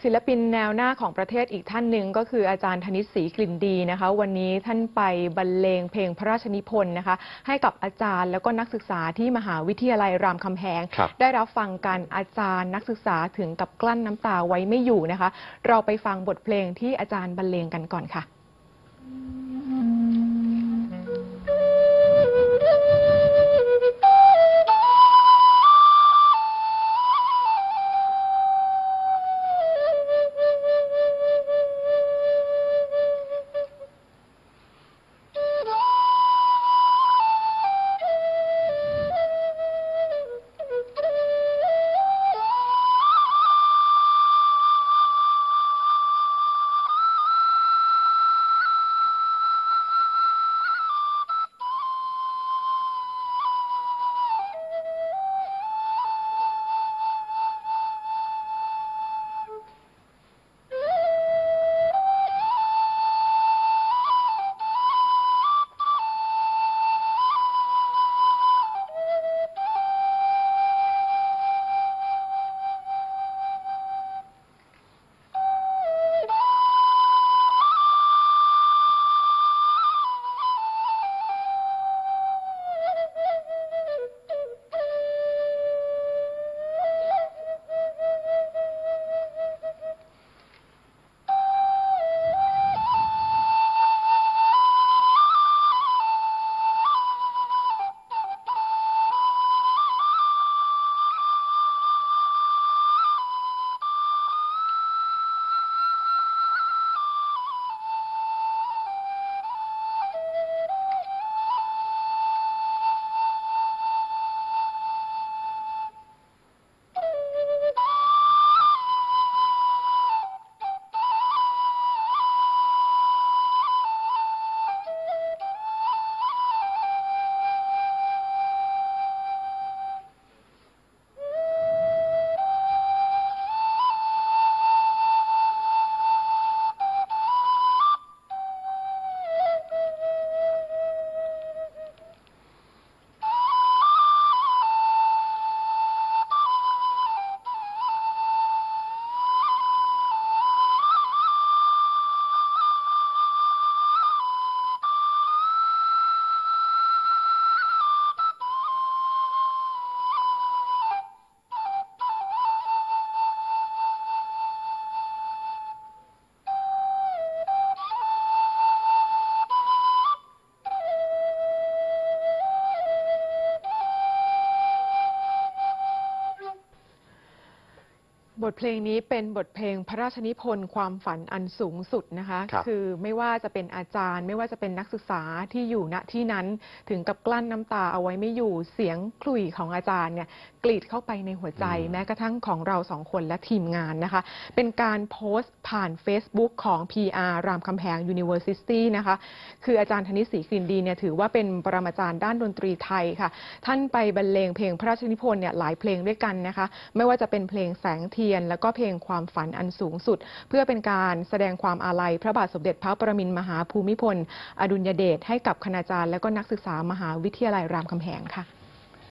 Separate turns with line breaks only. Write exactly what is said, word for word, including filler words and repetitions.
ศิลปินแนวหน้าของประเทศอีกท่านหนึ่งก็คืออาจารย์ธนิตศรีกลิ่นดีนะคะวันนี้ท่านไปบรรเลงเพลงพระราชนิพนธ์นะคะให้กับอาจารย์แล้วก็นักศึกษาที่มหาวิทยาลัยรามคำแหงได้รับฟังกันอาจารย์นักศึกษาถึงกับกลั้นน้ำตาไว้ไม่อยู่นะคะเราไปฟังบทเพลงที่อาจารย์บรรเลงกันก่อนค่ะบทเพลงนี้เป็นบทเพลงพระราชนิพนธ์ความฝันอันสูงสุดนะคะ ค, คือไม่ว่าจะเป็นอาจารย์ไม่ว่าจะเป็นนักศึกษาที่อยู่ณที่นั้นถึงกับกลั้นน้ำตาเอาไว้ไม่อยู่เสียงขลุ่ยของอาจารย์เนี่ยกรีดเข้าไปในหัวใจแม้กระทั่งของเราสองคนและทีมงานนะคะเป็นการโพสต์ผ่าน Facebook ของ พี อาร์ รามคำแหง University นะคะคืออาจารย์ธนิตศรีกลิ่นดีเนี่ยถือว่าเป็นปรมาจารย์ด้านดนตรีไทยค่ะท่านไปบรรเลงเพลงพระราชนิพนธ์เนี่ยหลายเพลงด้วยกันนะคะไม่ว่าจะเป็นเพลงแสงเทียนแล้วก็เพลงความฝันอันสูงสุดเพื่อเป็นการแสดงความอาลัยพระบาทสมเด็จพระปรมินทรมหาภูมิพลอดุลยเดชให้กับคณาจารย์และก็นักศึกษามหาวิทยาลัยรามคำแหงค่ะ